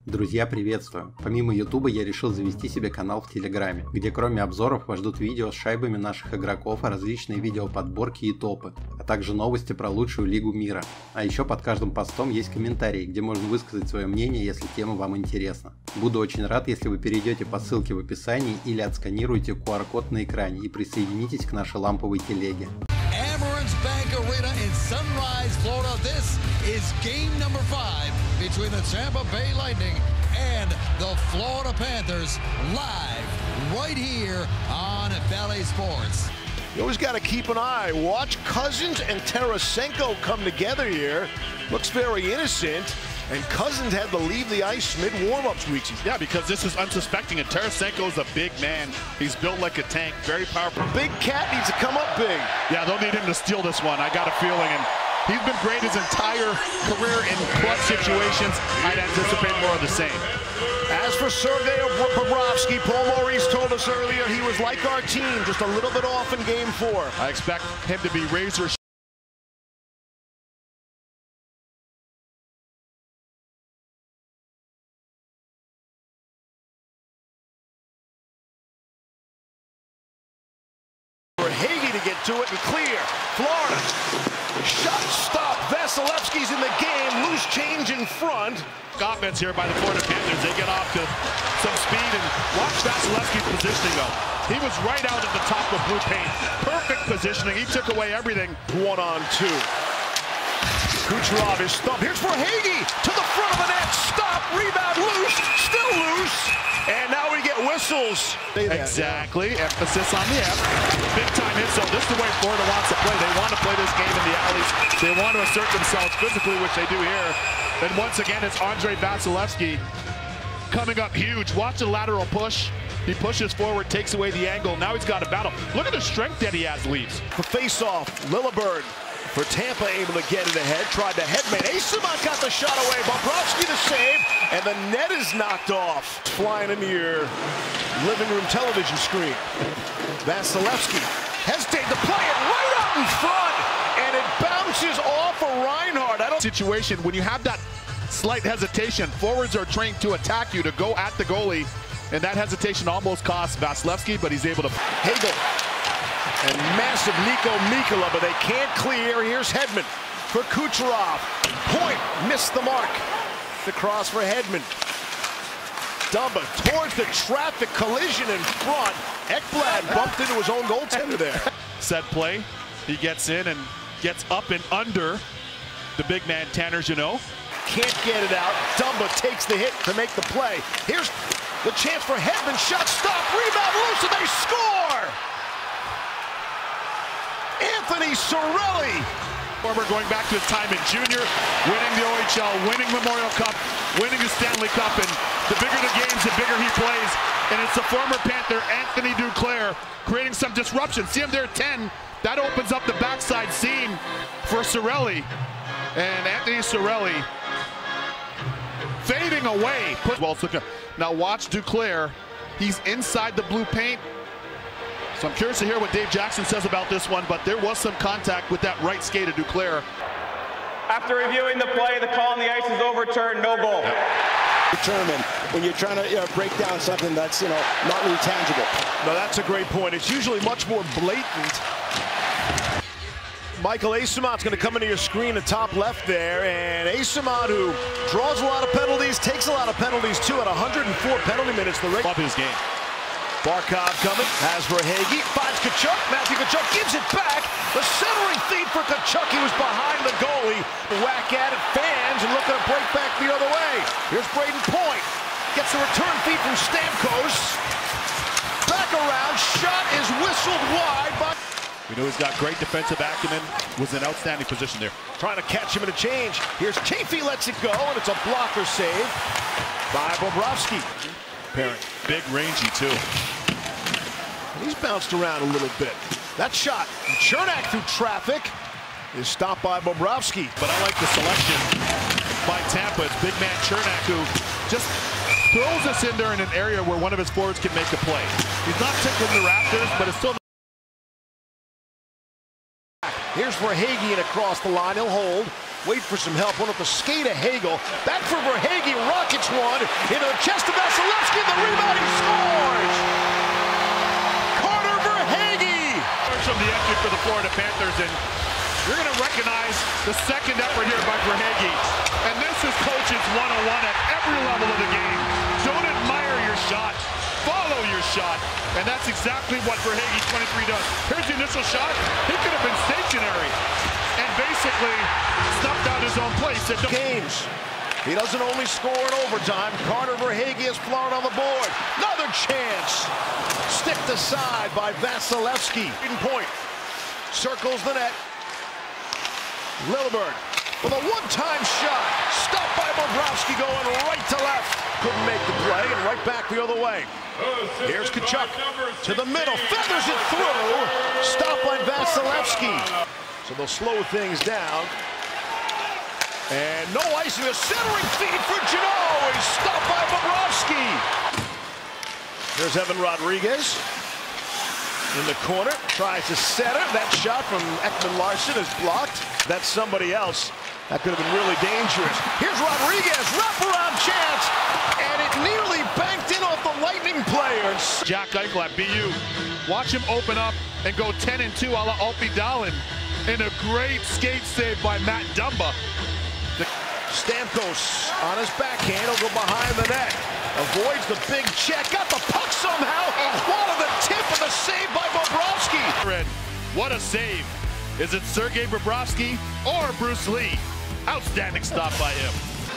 Друзья, приветствую! Помимо Ютуба я решил завести себе канал в Телеграме, где кроме обзоров вас ждут видео с шайбами наших игроков, различные видеоподборки и топы, а также новости про лучшую лигу мира. А еще под каждым постом есть комментарии, где можно высказать свое мнение, если тема вам интересна. Буду очень рад, если вы перейдете по ссылке в описании или отсканируете QR-код на экране и присоединитесь к нашей ламповой телеге. Bank Arena in Sunrise, Florida. This is game number 5 between the Tampa Bay Lightning and the Florida Panthers, live right here on Bally Sports. You always got to keep an eye. Watch Cousins and Tarasenko come together here. Looks very innocent. And Cousins had to leave the ice mid-warm-ups weeks. Yeah, because this is unsuspecting, and Tarasenko's a big man. He's built like a tank, very powerful. Big Cat needs to come up big. Yeah, they'll need him to steal this one, I got a feeling. And he's been great his entire career in clutch situations. I'd anticipate more of the same. As for Sergei Bobrovsky, Paul Maurice told us earlier he was like our team, just a little bit off in Game 4. I expect him to be razor Hagee to get to it and clear. Florida. Shot stop. Vasilevsky's in the game. Loose change in front. offense here by the Florida Panthers. They get off to some speed, and watch Vasilevsky's positioning though. He was right out at the top of blue paint. Perfect positioning. He took away everything. 1-on-2. Kucherov is stumped. Here's for Hagee to the front of the net. Stop. Rebound loose. Still loose. And now we get whistles. Exactly. Emphasis on the F. Big time hit. So this is the way Florida wants to play. They want to play this game in the alleys. They want to assert themselves physically, which they do here. And once again, it's Andrei Vasilevsky coming up huge. Watch the lateral push. He pushes forward, takes away the angle. Now he's got a battle. Look at the strength that he has, Leafs. The face-off. Lillibird for Tampa able to get it ahead. Tried to headman. Eyssimont got the shot away. Bobrovsky the save. And the net is knocked off. It's flying into your living room television screen. Vasilevsky hesitated to play it right out in front. And it bounces off of Reinhart. Situation, when you have that slight hesitation, forwards are trained to attack you, to go at the goalie. And that hesitation almost cost Vasilevsky, but he's able to. Hagel. And massive Nico Mikkola, but they can't clear. Here's Hedman for Kucherov. Point, missed the mark. The cross for Hedman. Dumba towards the traffic collision in front. Ekblad bumped into his own goaltender there. Set play. He gets in and gets up and under the big man, Tanner Jeannot. Can't get it out. Dumba takes the hit to make the play. Here's the chance for Hedman. Shot stop. Rebound loose and they score! Anthony Cirelli. Former going back to his time in junior, winning the OHL, winning Memorial Cup, winning the Stanley Cup, and the bigger the games, the bigger he plays. And it's the former Panther, Anthony Duclair, creating some disruption. See him there at 10. That opens up the backside seam for Cirelli. And Anthony Cirelli fading away. Now watch Duclair. He's inside the blue paint. So I'm curious to hear what Dave Jackson says about this one, but there was some contact with that right skate of Duclair. After reviewing the play, the call on the ice is overturned, no goal. Determined when you're trying to break down something that's not really tangible. No, that's a great point. It's usually much more blatant. Michael Eyssimont going to come into your screen, the top left there, and Eyssimont, who draws a lot of penalties, takes a lot of penalties too, at 104 penalty minutes. Love his game. Barkov coming, has for Hagee, finds Tkachuk, Matthew Tkachuk gives it back. The centering feed for Tkachuk, he was behind the goalie. Whack at it, fans, and looking to break back the other way. Here's Braden Point, gets the return feed from Stamkos. Back around, shot is whistled wide by... We know he's got great defensive acumen, was in outstanding position there. Trying to catch him in a change. Here's Chafee, lets it go, and it's a blocker save by Bobrovsky. Parent. Big rangy too. He's bounced around a little bit. That shot, Cernak through traffic, is stopped by Bobrovsky. But I like the selection by Tampa. It's big man Cernak, who just throws us in there in an area where one of his forwards can make a play. He's not tickling the rafters, but it's still. Here's for Hagee and across the line. He'll hold. Wait for some help. One at the skate of Hagel. Back for Verhaeghe. Rockets one. Into the chest of Vasilevsky. The rebound. He scores! Carter Verhaeghe! From the entry for the Florida Panthers, and you're going to recognize the second effort here by Verhaeghe. And this is coaches 101 at every level of the game. Don't admire your shot. Follow your shot. And that's exactly what Verhaeghe 23 does. Here's the initial shot. He could have been stationary and basically stuffed out his own place. Games. He doesn't only score in overtime. Carter Verhaeghe has Florida on the board. Another chance. Sticked aside by Vasilevsky. Point. Circles the net. Lillibird with a one-time shot. Stopped by Bobrovsky going right to left. Couldn't make the play and right back the other way. Here's Tkachuk to the middle. Feathers it through. Stopped by Vasilevsky. So they'll slow things down. And no icing. A centering feed for Jeannot. He's stopped by Bobrovsky. There's Evan Rodriguez in the corner. Tries to set it. That shot from Ekman-Larsson is blocked. That's somebody else. That could have been really dangerous. Here's Rodriguez. Wraparound chance. And it nearly banked in off the Lightning players. Jack Eichel at BU. Watch him open up and go 10-2 a la Alfie Dallin. And a great skate save by Matt Dumba. Stamkos on his backhand. He'll go behind the net. Avoids the big check. Got the puck somehow. One of the tip of the save by Bobrovsky. What a save. Is it Sergei Bobrovsky or Bruce Lee? Outstanding stop by him.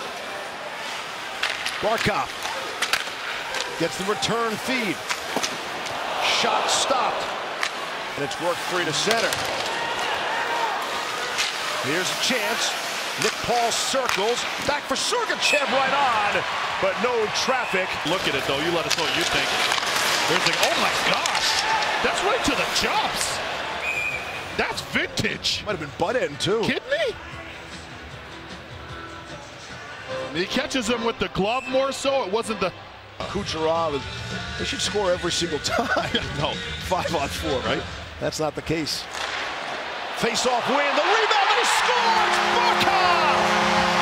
Barkov gets the return feed. Shot stopped. And it's worked free to center. Here's a chance. Nick Paul circles. Back for Sergachev right on. But no traffic. Look at it, though. You let us know what you think. There's like, oh my gosh. That's right to the chops. That's vintage. Might have been butt end, too. Kidding me? He catches him with the glove more so. It wasn't the... Kucherov, they should score every single time. No. 5-on-4, right? That's not the case. Face-off win. The rebound, and he scores! Barkov!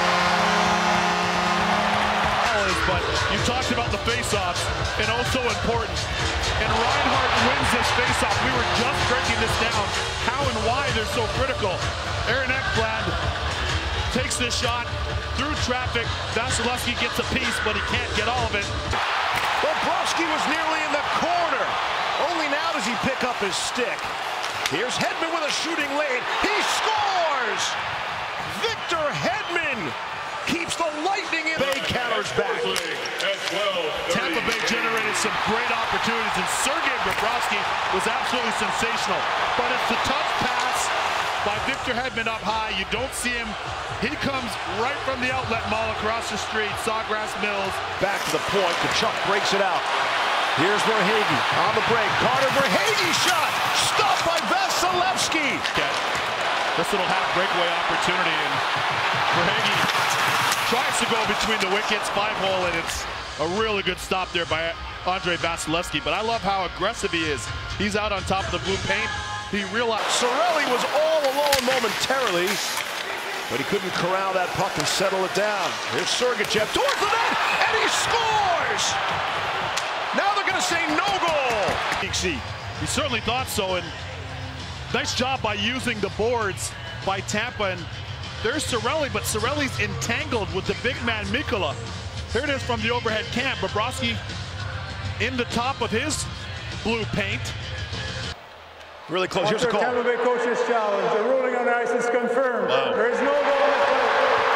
But you talked about the face-offs, and also important. And Reinhart wins this face-off. We were just breaking this down, how and why they're so critical. Aaron Ekblad takes this shot through traffic. Vasilevsky gets a piece, but he can't get all of it. Bobrovsky was nearly in the corner. Only now does he pick up his stick. Here's Hedman with a shooting lane. He scores! Victor Hedman keeps the Lightning in. Bay counters back. Tampa Bay generated some great opportunities, and Sergei Bobrovsky was absolutely sensational. But it's the tough pass by Victor Hedman up high. You don't see him. He comes right from the outlet mall across the street, Sawgrass Mills. Back to the point. Tkachuk breaks it out. Here's Verhaeghe on the break. Carter Verhaeghe shot. Stopped by Vasilevsky. This little half breakaway opportunity, and Verhaeghe tries to go between the wickets, 5-hole, and it's a really good stop there by Andrei Vasilevsky. But I love how aggressive he is. He's out on top of the blue paint. He realized Cirelli was all alone momentarily, but he couldn't corral that puck and settle it down. Here's Sergachev towards the net, and he scores! Now they're going to say no goal. He certainly thought so, and nice job by using the boards by Tampa. And there's Cirelli, but Cirelli's entangled with the big man Mikkola. Here it is from the overhead cam. Bobrovsky in the top of his blue paint. Really close. Here's a call. Tampa Bay coach's challenge. The ruling on the ice is confirmed. Wow. There is no goal in the play.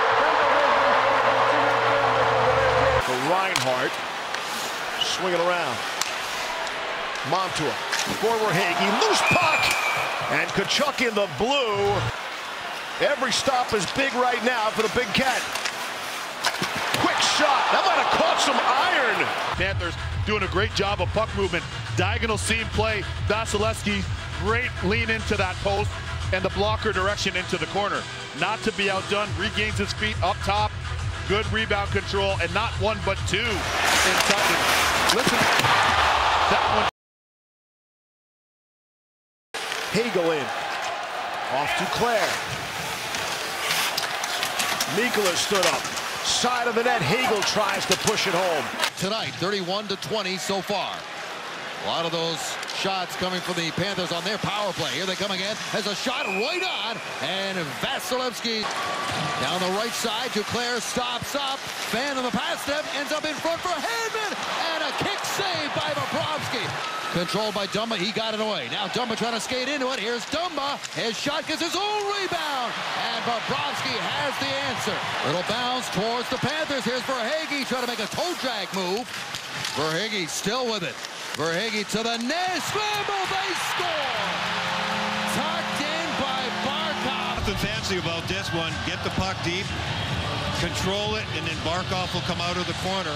For Reinhart, swinging around. Montour for Verhaeghe, loose puck, and Tkachuk in the blue. Every stop is big right now for the Big Cat. Quick shot. That might have caught some iron. Panthers doing a great job of puck movement. Diagonal seam play. Vasilevsky, great lean into that post and the blocker direction into the corner. Not to be outdone. Regains his feet up top. Good rebound control, and not one but two in touches. Listen, that one. Hagel in. Off to Claire. Mikkola stood up. Side of the net, Hagel tries to push it home. Tonight, 31-20 so far. A lot of those shots coming from the Panthers on their power play. Here they come again. Has a shot right on. And Vasilevsky down the right side. Duclair stops up. Fan on the pass step. Ends up in front for Hedman. And a kick save by Bobrovsky. Controlled by Dumba. He got it away. Now Dumba trying to skate into it. Here's Dumba. His shot gets his own rebound. And Bobrovsky has the answer. Little bounce towards the Panthers. Here's Verhaeghe trying to make a toe drag move. Verhaeghe still with it. Verhaeghe to the net. Scramble. They score. Tucked in by Barkov. Nothing fancy about this one. Get the puck deep. Control it. And then Barkov will come out of the corner.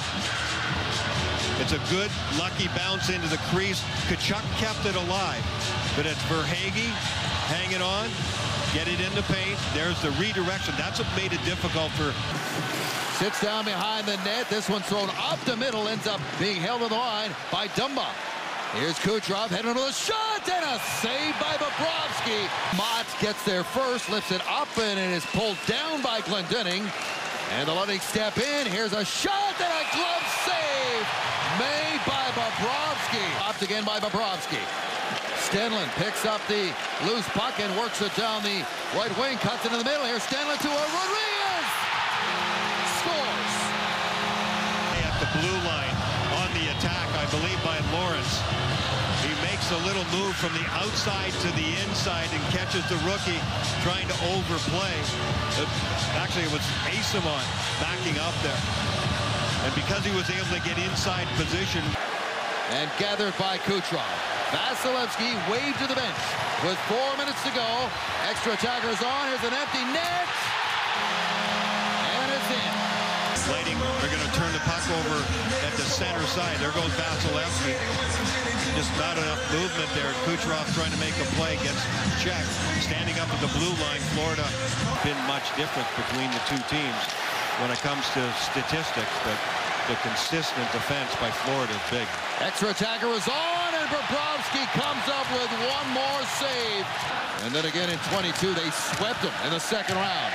It's a good, lucky bounce into the crease. Tkachuk kept it alive. But it's Verhaeghe hanging on. Get it in the paint. There's the redirection. That's what made it difficult for... Sits down behind the net. This one thrown up the middle. Ends up being held on the line by Dumba. Here's Kucherov heading to the shot. And a save by Bobrovsky. Mott gets there first. Lifts it up and it is pulled down by Glendening. And the Lightning step in. Here's a shot and a glove save made by Bobrovsky. Stopped again by Bobrovsky. Stenlund picks up the loose puck and works it down the right wing. Cuts it in the middle. Here's Stenlund to a Rodriguez. Scores. At the blue line on the attack, I believe by Lawrence. He makes a little move from the outside to the inside and catches the rookie trying to overplay. Actually, it was Asimon backing up there. And because he was able to get inside position. And gathered by Kucherov. Vasilevsky waved to the bench with 4 minutes to go. Extra attackers on. Here's an empty net. And it's in. Lighting, they're going to turn the puck over at the center side. There goes Vasilevsky. Just not enough movement there. Kucherov trying to make a play, gets checked. Standing up at the blue line, Florida. Been much difference between the two teams when it comes to statistics, but the consistent defense by Florida is big. Extra attacker is on, and Bobrovsky comes up with one more save. And then again in 22, they swept him in the second round.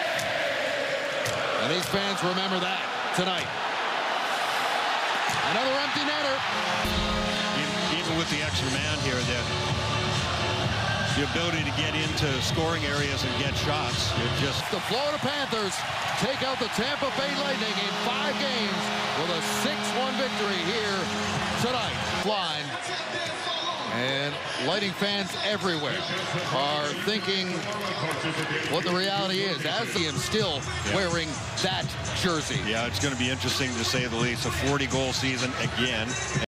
And these fans remember that tonight. Another empty netter. Even with the extra man here, the ability to get into scoring areas and get shots, it just... The Florida Panthers take out the Tampa Bay Lightning in 5 games with a 6-1 victory here tonight. Flying. And Lightning fans everywhere are thinking what the reality is, as he is still wearing that jersey. Yeah, it's going to be interesting to say the least. A 40-goal season again.